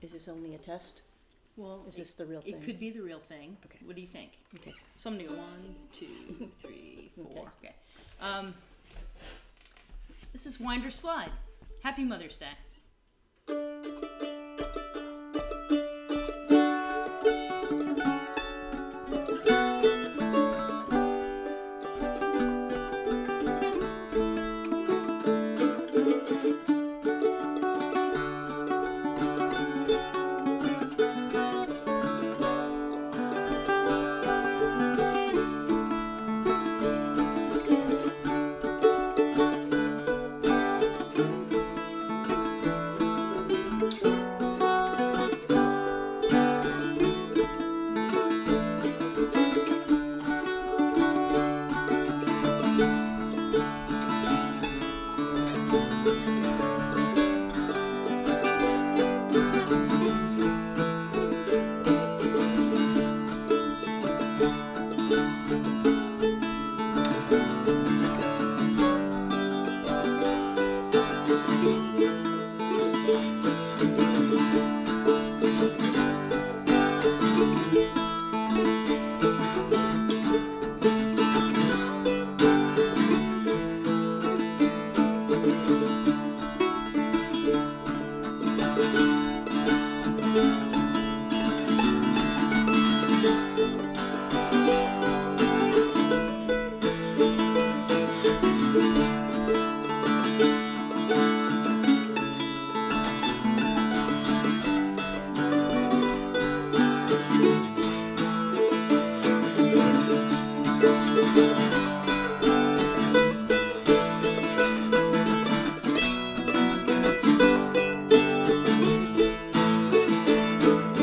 Is this only a test? Well, Is this the real thing? It could be the real thing. Okay. What do you think? Okay. So I'm gonna go 1, 2, 3, 4. Okay. Okay. This is Winder Slide. Happy Mother's Day.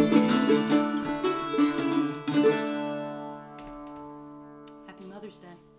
Happy Mother's Day.